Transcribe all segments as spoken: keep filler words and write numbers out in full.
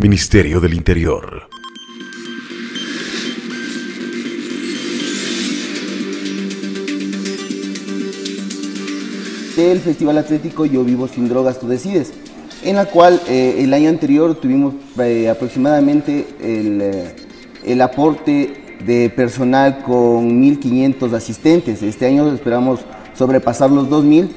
Ministerio del Interior. Del Festival Atlético Yo Vivo Sin Drogas, Tú Decides, en la cual eh, el año anterior tuvimos eh, aproximadamente el, eh, el aporte de personal con mil quinientos asistentes. Este año esperamos sobrepasar los dos mil.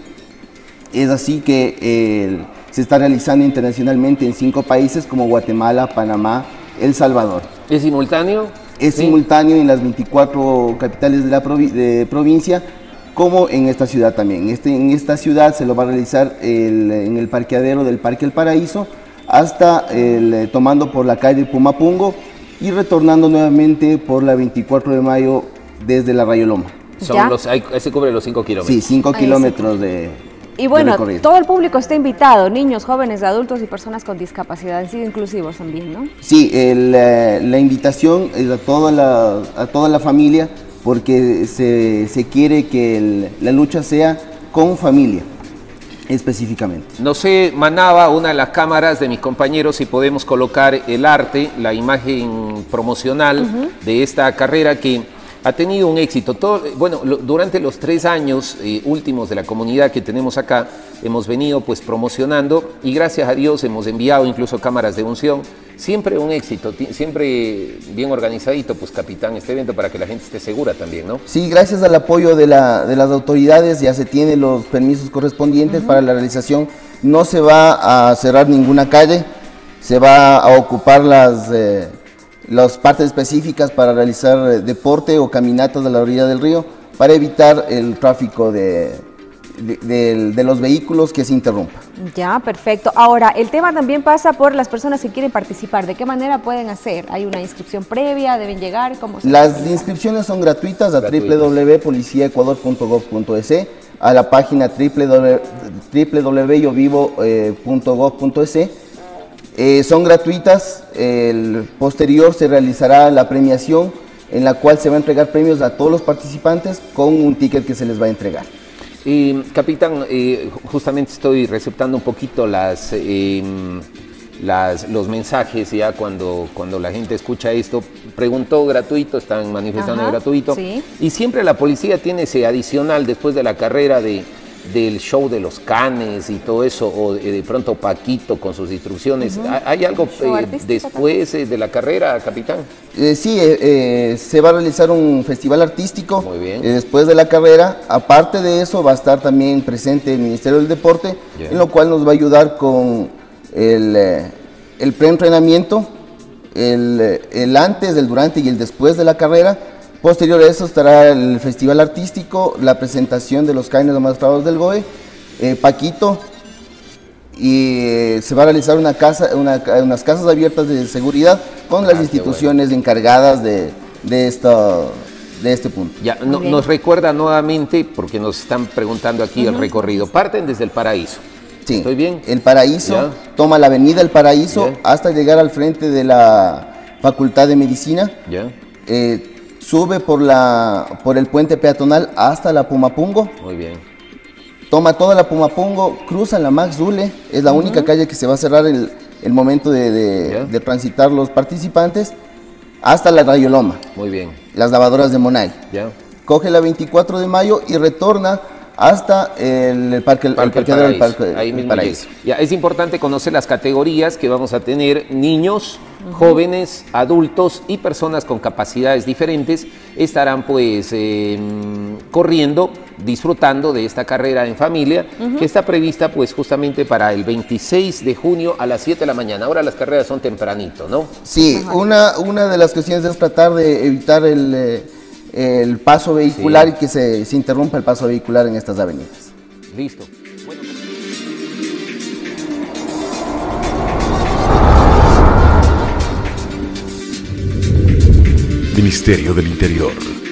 Es así que eh, se está realizando internacionalmente en cinco países como Guatemala, Panamá, El Salvador. ¿Es simultáneo? Es ¿Sí? simultáneo en las veinticuatro capitales de la provi de provincia, como en esta ciudad también. Este, en esta ciudad se lo va a realizar el, en el parqueadero del Parque El Paraíso, hasta el, tomando por la calle Pumapungo y retornando nuevamente por la veinticuatro de mayo desde la Rayoloma. Son los, hay, se cubre los cinco kilómetros. Sí, cinco kilómetros sí. de Y bueno, de todo el público está invitado, niños, jóvenes, adultos y personas con discapacidad, han sido inclusivos también, ¿no? Sí, el, eh, la invitación es a toda la, a toda la familia, porque se, se quiere que el, la lucha sea con familia, específicamente. No sé, Manaba, una de las cámaras de mis compañeros, si podemos colocar el arte, la imagen promocional uh-huh. de esta carrera que ha tenido un éxito. Todo, bueno, lo, durante los tres años eh, últimos de la comunidad que tenemos acá, hemos venido pues promocionando y gracias a Dios hemos enviado incluso cámaras de unción. Siempre un éxito, siempre bien organizadito, pues capitán, este evento para que la gente esté segura también, ¿no? Sí, gracias al apoyo de, la, de las autoridades ya se tienen los permisos correspondientes uh-huh. para la realización. No se va a cerrar ninguna calle, se va a ocupar las... Eh, las partes específicas para realizar deporte o caminatas a la orilla del río para evitar el tráfico de, de, de, de los vehículos que se interrumpa. Ya, perfecto. Ahora, el tema también pasa por las personas que quieren participar. ¿De qué manera pueden hacer? ¿Hay una inscripción previa? ¿Deben llegar? ¿Cómo se Las realiza? inscripciones son gratuitas a w w w punto policía ecuador punto gov punto es, a la página w w w punto yo vivo punto gov punto es. Eh, son gratuitas. El posterior se realizará la premiación en la cual se va a entregar premios a todos los participantes con un ticket que se les va a entregar. Eh, capitán, eh, justamente estoy receptando un poquito las, eh, las, los mensajes ya cuando, cuando la gente escucha esto. Preguntó gratuito, están manifestando Ajá, gratuito. Sí. Y siempre la policía tiene ese adicional después de la carrera de... del show de los canes y todo eso, o de, de pronto Paquito con sus instrucciones. Uh-huh. ¿Hay algo eh, después eh, de la carrera, capitán? Eh, sí, eh, eh, se va a realizar un festival artístico. Muy bien. Eh, después de la carrera. Aparte de eso va a estar también presente el Ministerio del Deporte, yeah. en lo cual nos va a ayudar con el, eh, el preentrenamiento, el, el antes, el durante y el después de la carrera. Posterior a eso estará el festival artístico, la presentación de los canes amaestrados del G O E, eh, Paquito, y eh, se va a realizar una casa, una, unas casas abiertas de seguridad con las ah, instituciones bueno. encargadas de, de, esto, de este punto. Ya, no, nos recuerda nuevamente, porque nos están preguntando aquí uh-huh. el recorrido, parten desde el Paraíso. Sí, ¿Estoy bien? El Paraíso, ya. toma la avenida El Paraíso ya. hasta llegar al frente de la Facultad de Medicina. Ya. Eh, Sube por, la, por el puente peatonal hasta la Pumapungo. Muy bien. Toma toda la Pumapungo, cruza la Max Zule, es la uh-huh. única calle que se va a cerrar el, el momento de, de, yeah. de transitar los participantes, hasta la Rayoloma. Muy bien. Las lavadoras de Monay. Yeah. Coge la veinticuatro de mayo y retorna hasta el, el parque, parque el parqueadero del Parque Ahí el Paraíso. Ya, es importante conocer las categorías que vamos a tener: niños, uh-huh. jóvenes, adultos y personas con capacidades diferentes estarán pues eh, corriendo, disfrutando de esta carrera en familia uh-huh. que está prevista pues justamente para el veintiséis de junio a las siete de la mañana. Ahora las carreras son tempranito, ¿no? Sí, uh-huh. una, una de las cuestiones es tratar de evitar el... Eh, el paso vehicular sí. y que se, se interrumpa el paso vehicular en estas avenidas. Listo. Bueno. Ministerio del Interior.